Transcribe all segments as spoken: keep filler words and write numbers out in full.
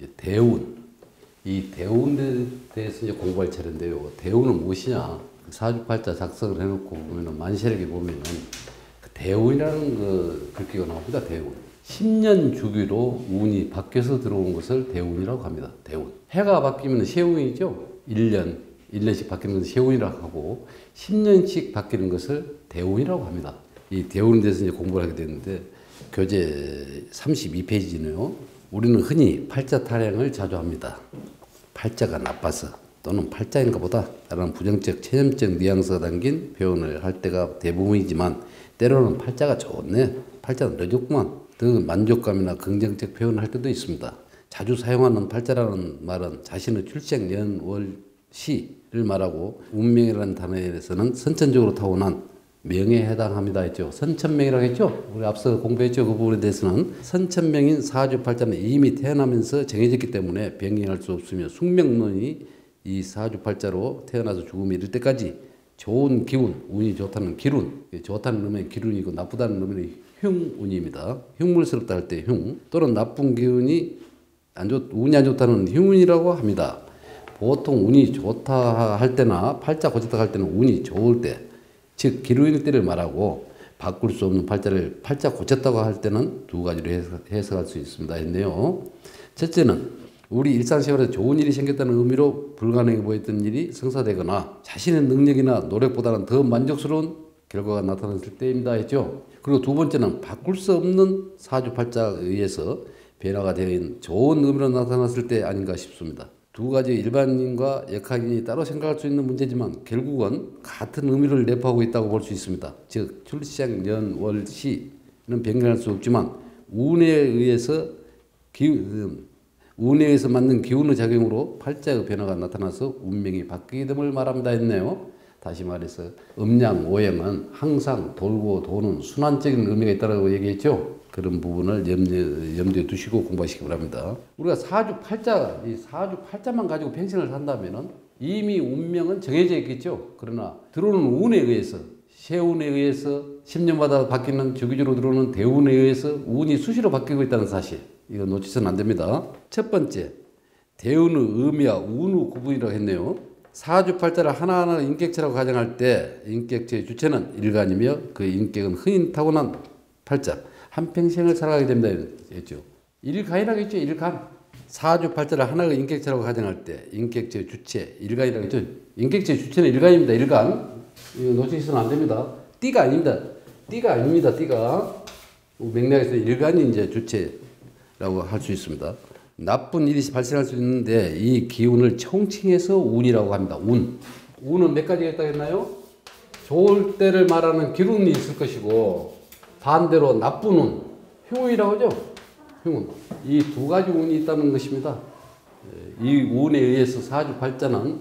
이제 대운. 이 대운에 대해서 이제 공부할 차례인데요. 대운은 무엇이냐? 사주팔자 작성을 해놓고 보면은 만세력에 보면은 그 대운이라는 그 글귀가 나옵니다. 대운. 십 년 주기로 운이 바뀌어서 들어온 것을 대운이라고 합니다. 대운. 해가 바뀌면 세운이죠. 일 년, 일 년씩 바뀌는 것을 세운이라고 하고 십 년씩 바뀌는 것을 대운이라고 합니다. 이 대운에 대해서 이제 공부를 하게 되는데 교재 삼십이 페이지네요. 우리는 흔히 팔자 타령을 자주 합니다. 팔자가 나빠서 또는 팔자인가 보다 라는 부정적, 체념적 뉘앙스가 담긴 표현을 할 때가 대부분이지만 때로는 팔자가 좋네, 팔자는 늦었구만 등 만족감이나 긍정적 표현을 할 때도 있습니다. 자주 사용하는 팔자라는 말은 자신의 출생 년, 월, 시를 말하고 운명이라는 단어에서는 선천적으로 타고난 명에 해당합니다 했죠. 선천명이라고 했죠. 우리 앞서 공부했죠. 그 부분에 대해서는 선천명인 사주팔자는 이미 태어나면서 정해졌기 때문에 변경할 수 없으며 숙명론이 이 사주팔자로 태어나서 죽음에 이를 때까지 좋은 기운, 운이 좋다는 기운, 좋다는 놈의 기운이고 나쁘다는 놈의 흉운입니다. 흉물스럽다 할 때 흉, 또는 나쁜 기운이 안 좋, 운이 안 좋다는 흉운이라고 합니다. 보통 운이 좋다 할 때나 팔자 고쳤다 할 때는 운이 좋을 때, 즉 기루일 때를 말하고 바꿀 수 없는 팔자를 팔자 고쳤다고 할 때는 두 가지로 해석할 수 있습니다 했네요. 첫째는 우리 일상생활에 좋은 일이 생겼다는 의미로 불가능해 보였던 일이 성사되거나 자신의 능력이나 노력보다는 더 만족스러운 결과가 나타났을 때입니다 했죠. 그리고 두 번째는 바꿀 수 없는 사주팔자에 의해서 변화가 되어 좋은 의미로 나타났을 때 아닌가 싶습니다. 두 가지 일반인과 역학인이 따로 생각할 수 있는 문제지만 결국은 같은 의미를 내포하고 있다고 볼 수 있습니다. 즉 출생 년, 월, 시는 변경할 수 없지만 운에 의해서 기, 운에 의해서 맞는 기운의 작용으로 팔자의 변화가 나타나서 운명이 바뀌게 됨을 말합니다 했네요. 다시 말해서 음양, 오행은 항상 돌고 도는 순환적인 의미가 있다고 얘기했죠. 그런 부분을 염두에, 염두에 두시고 공부하시기 바랍니다. 우리가 사주팔자, 이 사주팔자만 가지고 평생을 산다면은 이미 운명은 정해져 있겠죠. 그러나 들어오는 운에 의해서, 세운에 의해서 십 년마다 바뀌는 주기적으로 들어오는 대운에 의해서 운이 수시로 바뀌고 있다는 사실, 이거 놓치서는 안 됩니다. 첫 번째, 대운의 의미와 운의 구분이라고 했네요. 사주팔자를 하나하나 인격체라고 가정할 때 인격체의 주체는 일간이며 그 인격은 흔히 타고난 팔자, 한평생을 살아가게 됩니다 했죠. 일간이라고 했죠. 일간. 사주팔자를 하나의 인격체라고 가정할 때 인격체의 주체, 일간이라고 했죠. 인격체의 주체는 일간입니다. 일간. 이거 놓치서는 안 됩니다. 띠가 아닙니다. 띠가 아닙니다. 띠가. 맥락에서 일간이 이제 주체라고 할 수 있습니다. 나쁜 일이 발생할 수 있는데 이 기운을 총칭해서 운이라고 합니다. 운. 운은 몇 가지가 있다고 했나요? 좋을 때를 말하는 기운이 있을 것이고 반대로 나쁜 운, 흉운이라고 하죠. 흉운. 이 두 가지 운이 있다는 것입니다. 이 운에 의해서 사주팔자는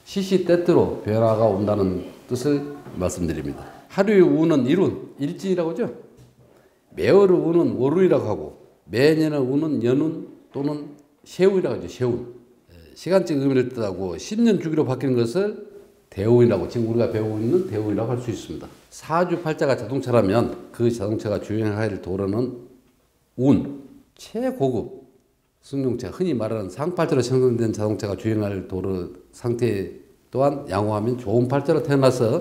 시시때때로 변화가 온다는 뜻을 말씀드립니다. 하루의 운은 일운, 일진이라고 하죠. 매월의 운은 월운이라고 하고 매년의 운은 연운 또는 세운이라고 하죠. 세운. 시간적 의미를 뜻하고 십 년 주기로 바뀌는 것을 대운이라고, 지금 우리가 배우고 있는 대운이라고 할 수 있습니다. 사주팔자가 자동차라면 그 자동차가 주행해야 할 도로는 운, 최고급 승용차, 흔히 말하는 상팔자로 생성된 자동차가 주행할 도로 상태 또한 양호하면 좋은 팔자로 태어나서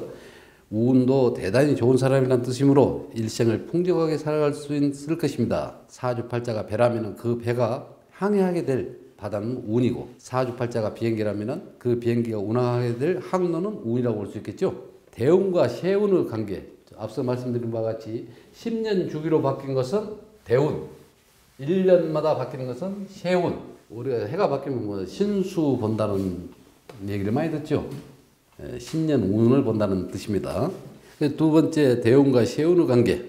운도 대단히 좋은 사람이라는 뜻이므로 일생을 풍족하게 살아갈 수 있을 것입니다. 사주팔자가 배라면 그 배가 항해하게 될 바다는 운이고 사주팔자가 비행기라면 그 비행기가 운항하게 될 항로는 운이라고 볼 수 있겠죠. 대운과 세운의 관계, 앞서 말씀드린 바와 같이 십 년 주기로 바뀐 것은 대운, 일 년마다 바뀌는 것은 세운. 우리가 해가 바뀌면 뭐 신수 본다는 얘기를 많이 듣죠. 십 년 운을 본다는 뜻입니다. 두 번째, 대운과 세운의 관계.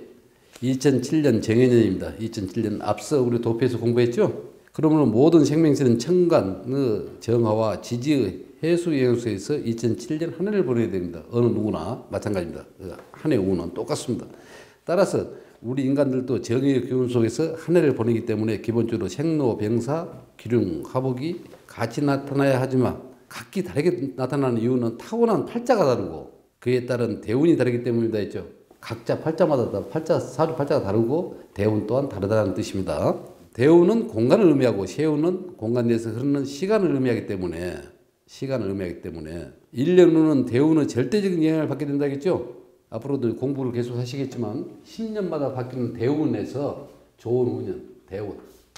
이천칠 년 정해년입니다. 이천칠 년 앞서 우리 도표에서 공부했죠. 그러므로 모든 생명체는 천간의 정화와 지지의 해수 영역에서 이천칠 년 한 해를 보내야 됩니다. 어느 누구나 마찬가지입니다. 한 해 운은 똑같습니다. 따라서 우리 인간들도 정의의 기운 속에서 한 해를 보내기 때문에 기본적으로 생로병사, 기륭, 화복이 같이 나타나야 하지만 각기 다르게 나타나는 이유는 타고난 팔자가 다르고 그에 따른 대운이 다르기 때문이다 했죠. 각자 팔자마다 팔자, 사주 팔자가 다르고 대운 또한 다르다는 뜻입니다. 대우는 공간을 의미하고 세우는 공간 내에서 흐르는 시간을 의미하기 때문에 시간을 의미하기 때문에 일 년 후는 대우는 절대적인 영향을 받게 된다겠죠. 앞으로도 공부를 계속 하시겠지만 십 년마다 바뀌는 대운에서 좋은 운은 대운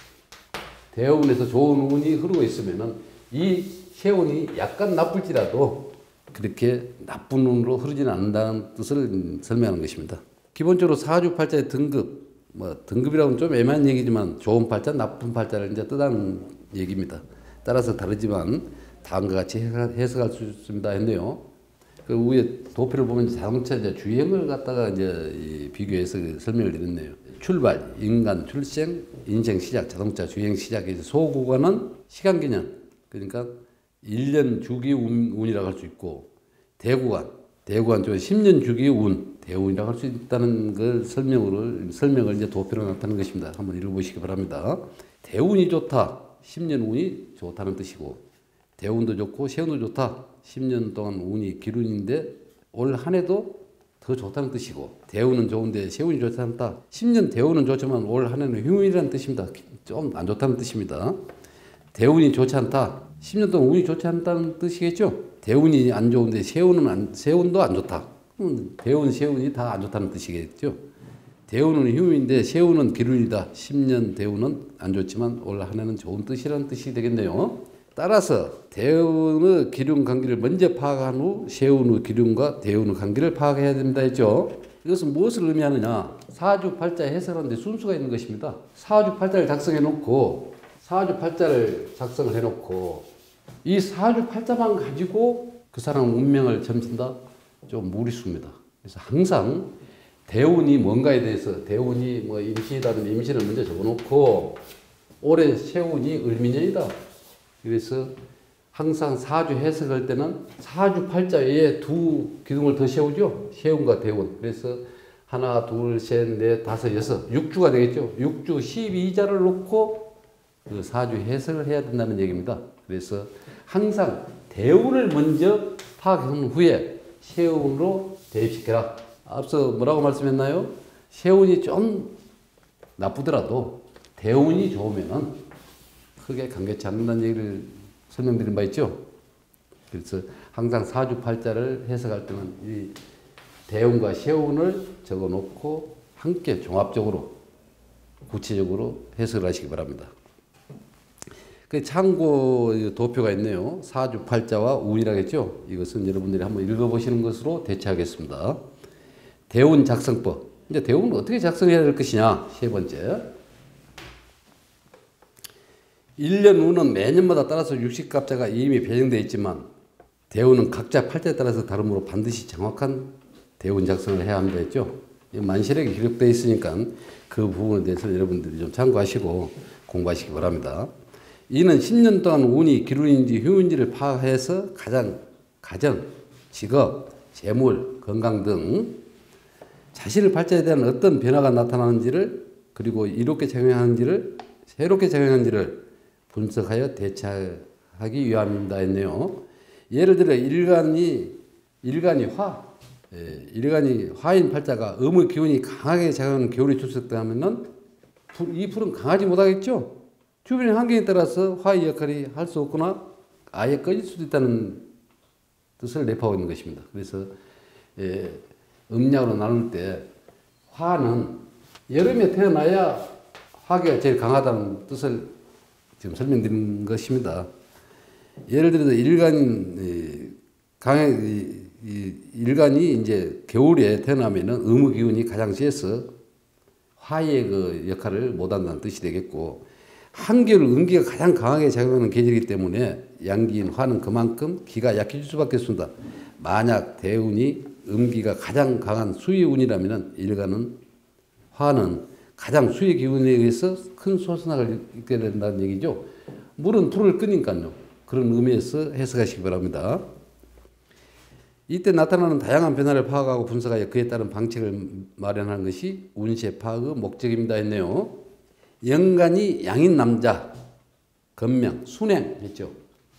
대운에서 좋은 운이 흐르고 있으면은 이 세운이 약간 나쁠지라도 그렇게 나쁜 운으로 흐르지는 않는다는 뜻을 설명하는 것입니다. 기본적으로 사주팔자의 등급, 뭐 등급이라고는 좀 애매한 얘기지만 좋은 팔자, 나쁜 팔자를 이제 뜻하는 얘기입니다. 따라서 다르지만 다음과 같이 해석할 수 있습니다 했네요. 그 위에 도표를 보면 자동차 이제 주행을 갖다가 이제 비교해서 설명을 드렸네요. 출발, 인간 출생, 인생 시작, 자동차 주행 시작에서 소구간은 시간 개념, 그러니까 일 년 주기 운, 운이라고 할 수 있고, 대구간, 대구간 쪽 십 년 주기 운, 대운이라고 할 수 있다는 걸 설명을, 설명을 이제 도표로 나타낸 것입니다. 한번 읽어보시기 바랍니다. 대운이 좋다, 십 년 운이 좋다는 뜻이고, 대운도 좋고, 세운도 좋다, 십 년 동안 운이 기운인데, 올 한 해도 더 좋다는 뜻이고, 대운은 좋은데 세운이 좋지 않다. 십 년 대운은 좋지만 올 한 해는 흉운이라는 뜻입니다. 좀 안 좋다는 뜻입니다. 대운이 좋지 않다. 십 년 동안 운이 좋지 않다는 뜻이겠죠. 대운이 안 좋은데 세운은 안, 세운도 안 좋다. 대운, 세운이 다 안 좋다는 뜻이겠죠. 대운은 흉운인데 세운은 기운이다. 십 년 대운은 안 좋지만 올 한 해는 좋은 뜻이라는 뜻이 되겠네요. 따라서 대운의 기륜 관계를 먼저 파악한 후 세운의 기륜과 대운의 관계를 파악해야 된다 했죠. 이것은 무엇을 의미하느냐? 사주팔자 해석하는데 순수가 있는 것입니다. 사주팔자를 작성해 놓고 사주팔자를 작성을 해 놓고 이 사주팔자만 가지고 그 사람 운명을 점친다? 좀 무리수입니다. 그래서 항상 대운이 뭔가에 대해서 대운이 뭐 임시다면 임시를 먼저 적어놓고 올해 세운이 을미년이다. 그래서 항상 사주 해석할 때는 사주팔자 외에 두 기둥을 더 세우죠. 세운과 대운. 그래서 하나, 둘, 셋, 넷, 다섯, 여섯, 육주가 되겠죠. 육주 십이 자를 놓고 그 사주 해석을 해야 된다는 얘기입니다. 그래서 항상 대운을 먼저 파악한 후에 세운으로 대입시켜라. 앞서 뭐라고 말씀했나요? 세운이 좀 나쁘더라도 대운이 좋으면은 크게 관계치 않는다는 얘기를 설명드린 바 있죠. 그래서 항상 사주팔자를 해석할 때는 이 대운과 세운을 적어 놓고 함께 종합적으로 구체적으로 해석을 하시기 바랍니다. 그 참고 도표가 있네요. 사주팔자와 운이라고 했죠. 이것은 여러분들이 한번 읽어보시는 것으로 대체하겠습니다. 대운 작성법. 이제 대운은 어떻게 작성해야 될 것이냐. 세 번째. 일 년 운은 매년마다 따라서 육십갑자가 이미 배정되어 있지만 대운은 각자 팔자에 따라서 다르므로 반드시 정확한 대운 작성을 해야 합니다 했죠. 만시력이 기록되어 있으니까 그 부분에 대해서 여러분들이 좀 참고하시고 공부하시기 바랍니다. 이는 십 년 동안 운이 기운인지 흉인지를 파악해서 가장 가정, 직업, 재물, 건강 등 자신의 팔자에 대한 어떤 변화가 나타나는지를 그리고 이롭게 작용하는지를 새롭게 작용하는지를 분석하여 대처하기 위함입니다 했네요. 예를 들어 일간이 일간이 화, 예, 일간이 화인 팔자가 음의 기운이 강하게 작용하는 기운이 출석되면은 이 풀은 강하지 못하겠죠. 주변의 환경에 따라서 화의 역할이 할 수 없거나 아예 꺼질 수도 있다는 뜻을 내포하고 있는 것입니다. 그래서 예, 음력으로 나눌 때 화는 여름에 태어나야 화기가 제일 강하다는 뜻을 지금 설명드린 것입니다. 예를 들어서 일간 강해 일간이 이제 겨울에 태어나면은 음의 기운이 가장 세서 화의 그 역할을 못한다는 뜻이 되겠고, 한겨울 음기가 가장 강하게 작용하는 계절이기 때문에 양기인 화는 그만큼 기가 약해질 수밖에 없습니다. 만약 대운이 음기가 가장 강한 수의 운이라면 일간은 화는 가장 수의 기운에 의해서 큰 소선악을 입게 된다는 얘기죠. 물은 불을 끄니까요. 그런 의미에서 해석하시기 바랍니다. 이때 나타나는 다양한 변화를 파악하고 분석하여 그에 따른 방책을 마련하는 것이 운세 파악의 목적입니다 했네요. 영간이 양인 남자, 건명, 순행 했죠.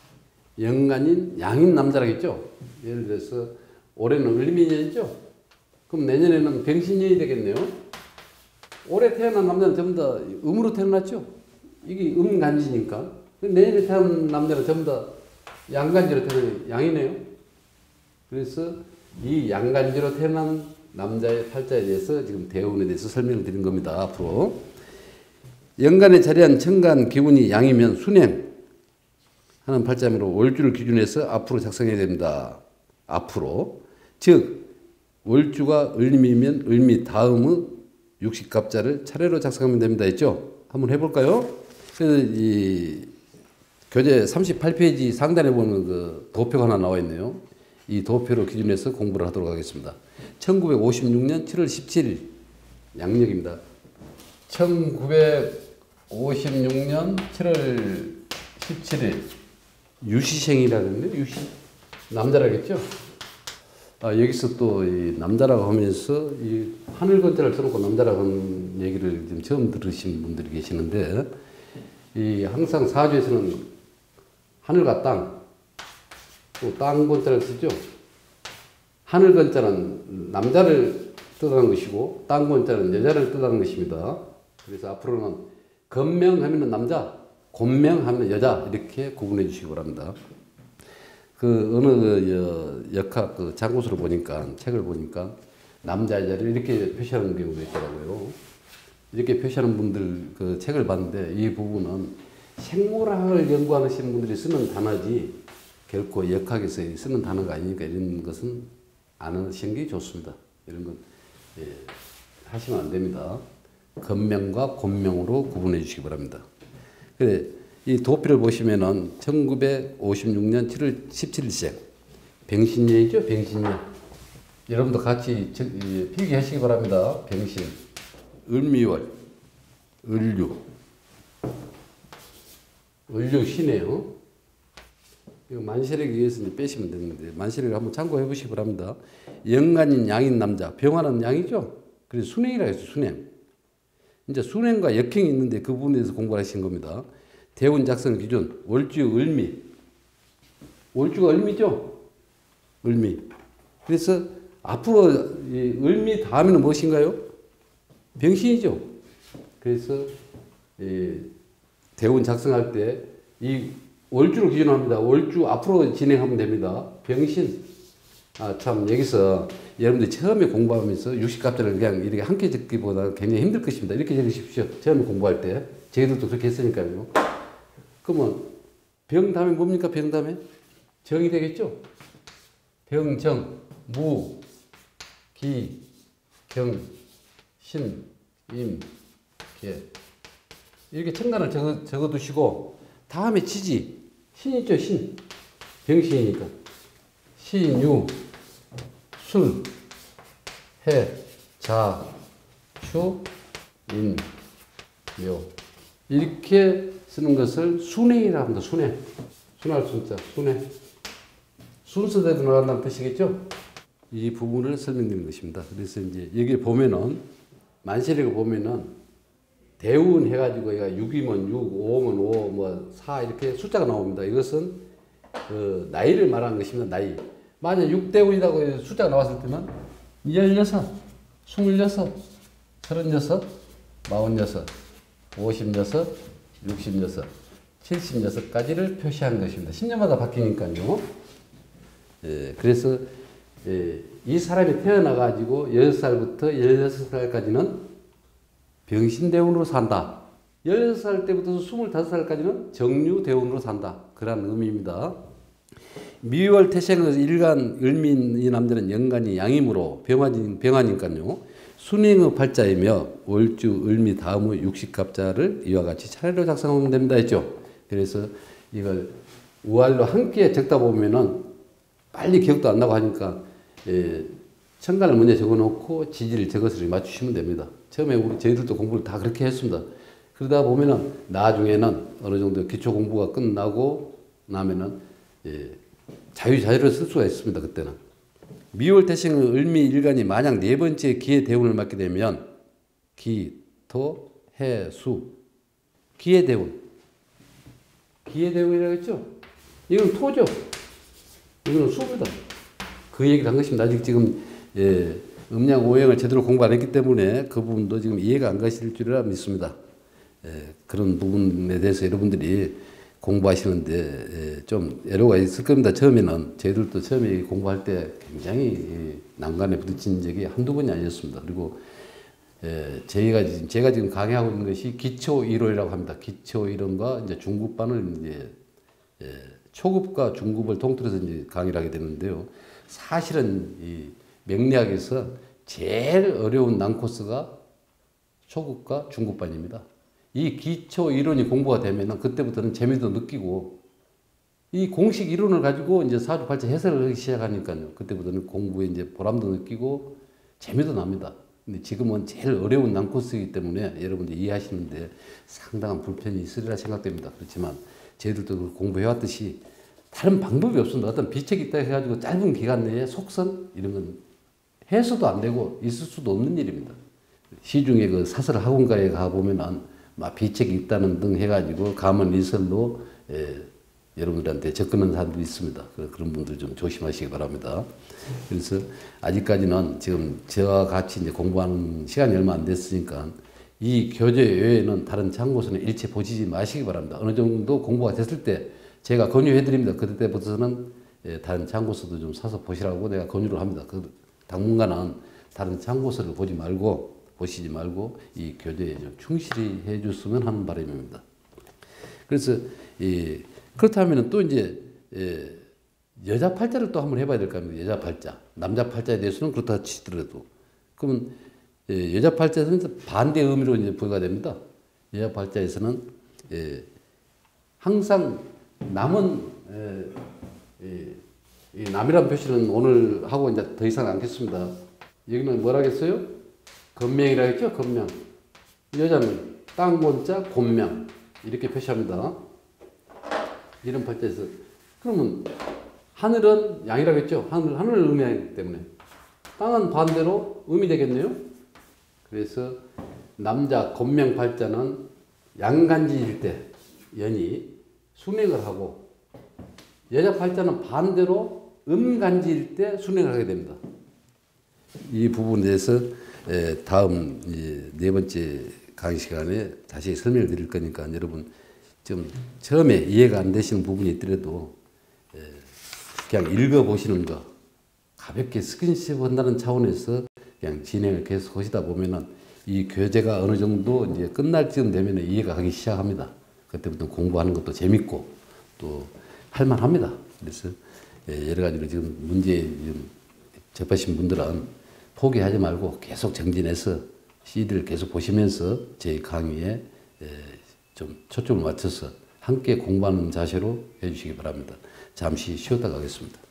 영간인 양인 남자라고 했죠. 예를 들어서 올해는 을미년이죠. 그럼 내년에는 병신년이 되겠네요. 올해 태어난 남자는 전부 다 음으로 태어났죠. 이게 음간지니까 내년에 태어난 남자는 전부 다 양간지로 태어난 양이네요. 그래서 이 양간지로 태어난 남자의 팔자에 대해서 지금 대운에 대해서 설명을 드린 겁니다. 앞으로 연간에 자리한 천간 기운이 양이면 순행 하는 팔자므로 월주를 기준해서 앞으로 작성해야 됩니다. 앞으로 즉 월주가 을미면 을미 다음의 육십갑자를 차례로 작성하면 됩니다. 했죠? 한번 해볼까요? 그래서 이 교재 삼십팔 페이지 상단에 보면 그 도표가 하나 나와 있네요. 이 도표로 기준해서 공부를 하도록 하겠습니다. 천구백오십육 년 칠월 십칠일 양력입니다. 천구백오십육 년 칠월 십칠일 유시생이라는데 유시 남자라겠죠? 아, 여기서 또 이 남자라고 하면서 이 하늘 건자를 써놓고 남자라고 하는 얘기를 지금 처음 들으신 분들이 계시는데 이 항상 사주에서는 하늘과 땅, 또 땅 건자를 쓰죠. 하늘 건자는 남자를 뜻하는 것이고 땅 건자는 여자를 뜻하는 것입니다. 그래서 앞으로는 건명하면 남자, 곤명하면 여자 이렇게 구분해 주시기 바랍니다. 그 어느 그 역학 그 장구수를 보니까 책을 보니까 남자 여자를 이렇게 표시하는 경우가 있더라고요. 이렇게 표시하는 분들 그 책을 봤는데 이 부분은 생물학을 연구하시는 분들이 쓰는 단어지 결코 역학에서 쓰는 단어가 아니니까 이런 것은 안 하시는 게 좋습니다. 이런 건 예, 하시면 안 됩니다. 건명과 곤명으로 구분해 주시기 바랍니다. 그래, 이 도표를 보시면은 천구백오십육 년 칠월 십칠일생 병신년이죠. 병신년. 여러분도 같이 필기하시기 바랍니다. 병신. 을미월. 을류. 을류시네요. 이거 만세력에 의해서 이제 빼시면 되는데 만세력을 한번 참고해 보시기 바랍니다. 영간인 양인 남자. 병화는 양이죠. 그래서 순행이라고 해서 순행. 이제 순행과 역행이 있는데 그 부분에 대해서 공부를 하신 겁니다. 대운 작성 기준 월주 을미. 월주가 을미죠. 을미. 그래서 앞으로 이 을미 다음에는 무엇인가요? 병신이죠. 그래서 이 대운 작성할 때 이 월주를 기준으로 합니다. 월주 앞으로 진행하면 됩니다. 병신. 아, 참, 여기서 여러분들이 처음에 공부하면서 육십갑자를 그냥 이렇게 함께 적기보다 굉장히 힘들 것입니다. 이렇게 적으십시오. 처음에 공부할 때. 저희들도 그렇게 했으니까요. 그러면 병 다음에 뭡니까? 병 다음에? 정이 되겠죠? 병, 정, 무, 기, 경, 신, 임, 계. 이렇게 천간을 적어, 적어두시고 다음에 지지. 신 있죠? 신. 병신이니까. 신유, 술, 해, 자, 추, 인, 묘. 이렇게 쓰는 것을 순행이라고 합니다. 순행. 순할 순자. 순행. 순서대로 나간다는 뜻이겠죠? 이 부분을 설명드리는 것입니다. 그래서 이제 여기 보면은 만세력을 보면은 대운 해가지고 얘가 육이면 육, 오면 오, 뭐 사 이렇게 숫자가 나옵니다. 이것은 그 나이를 말하는 것입니다. 나이. 만약 육대운이라고 숫자가 나왔을 때는 열여섯, 스물여섯, 서른여섯, 마흔여섯, 오십여섯, 육십여섯, 칠십여섯까지를 표시한 것입니다. 십 년마다 바뀌니까요. 예, 그래서 예, 이 사람이 태어나가지고 여섯 살부터 열여섯 살까지는 병신대운으로 산다. 열여섯 살 때부터 스물다섯 살까지는 정류대운으로 산다. 그런 의미입니다. 미월 태생의 일간 을민 이 남자는 연간이 양이므로 병화인, 병화니까요. 순행의 팔자이며 월주 을미 다음의 육십갑자를 이와 같이 차례로 작성하면 됩니다. 했죠. 그래서 이걸 우알로 함께 적다 보면은 빨리 기억도 안 나고 하니까 예, 천간을 먼저 적어놓고 지지를 적어서 맞추시면 됩니다. 처음에 우리 저희들도 공부를 다 그렇게 했습니다. 그러다 보면은 나중에는 어느 정도 기초 공부가 끝나고 나면은 예, 자유자재로 쓸 수가 있습니다. 그때는. 미월 태생의 을미 일간이 만약 네 번째 기의 대운을 맞게 되면 기, 토, 해, 수. 기의 대운. 기의 대운이라고 했죠? 이건 토죠. 이거는 수입니다. 그 얘기를 한 것입니다. 아직 지금 예, 음양 오행을 제대로 공부 안 했기 때문에 그 부분도 지금 이해가 안 가실 줄이라 믿습니다. 예, 그런 부분에 대해서 여러분들이 공부하시는데 예, 좀 애로가 있을 겁니다. 처음에는 저희들도 처음에 공부할 때 굉장히 난간에 부딪힌 적이 한두 번이 아니었습니다. 그리고 예, 저희가 지금 제가 지금 강의하고 있는 것이 기초 이론이라고 합니다. 기초 이론과 이제 중급반을 이제 예, 초급과 중급을 통틀어서 이제 강의를 하게 되는데요. 사실은 이 명리학에서 제일 어려운 난코스가 초급과 중급반입니다. 이 기초 이론이 공부가 되면은 그때부터는 재미도 느끼고 이 공식 이론을 가지고 이제 사주팔자 해석을 하기 시작하니까요. 그때부터는 공부에 이제 보람도 느끼고 재미도 납니다. 근데 지금은 제일 어려운 난코스이기 때문에 여러분들 이해하시는데 상당한 불편이 있으리라 생각됩니다. 그렇지만 저희들도 공부해왔듯이 다른 방법이 없습니다. 어떤 비책이 있다 해가지고 짧은 기간 내에 속선 이런 건 해서도 안 되고 있을 수도 없는 일입니다. 시중에 그 사설 학원가에 가보면은 막 비책이 있다는 등 해가지고 가문이설로 예, 여러분들한테 접근하는 사람도 있습니다. 그런 분들 좀 조심하시기 바랍니다. 그래서 아직까지는 지금 저와 같이 이제 공부하는 시간이 얼마 안 됐으니까 이 교재 외에는 다른 참고서는 일체 보시지 마시기 바랍니다. 어느 정도 공부가 됐을 때 제가 권유해 드립니다. 그때부터는 예, 다른 참고서도 좀 사서 보시라고 내가 권유를 합니다. 그 당분간은 다른 참고서를 보지 말고 보시지 말고 이 교재에 좀 충실히 해 줬으면 하는 바람입니다. 그래서 이 그렇다면 또 이제 예, 여자 팔자를 또 한번 해봐야 될 거 아닙니까? 여자 팔자, 남자 팔자에 대해서는 그렇다 치더라도 그러면 예, 여자 팔자에서는 반대 의미로 이제 부여가 됩니다. 여자 팔자에서는 예, 항상 남은 예, 예, 이 남이란 표시는 오늘 하고 이제 더 이상 않겠습니다. 여기는 뭐라겠어요? 건명이라 했죠? 건명. 여자는 땅곤자 곤명 이렇게 표시합니다. 이런 팔자에서 그러면 하늘은 양이라고 했죠? 하늘, 하늘을 의미하기 때문에 땅은 반대로 음이 되겠네요. 그래서 남자 곤명 팔자는 양간지일 때 연이 순행을 하고 여자 팔자는 반대로 음간지일 때 순행을 하게 됩니다. 이 부분에 대해서 다음 네 번째 강의 시간에 다시 설명을 드릴 거니까 여러분 좀 처음에 이해가 안 되시는 부분이 있더라도 그냥 읽어보시는 거 가볍게 스킨십 한다는 차원에서 그냥 진행을 계속 하시다 보면은 이 교재가 어느 정도 이제 끝날 쯤 되면 이해가 가기 시작합니다. 그때부터 공부하는 것도 재밌고 또 할만합니다. 그래서 여러 가지로 지금 문제 접하신 분들은 포기하지 말고 계속 정진해서 씨디를 계속 보시면서 제 강의에 좀 초점을 맞춰서 함께 공부하는 자세로 해주시기 바랍니다. 잠시 쉬었다 가겠습니다.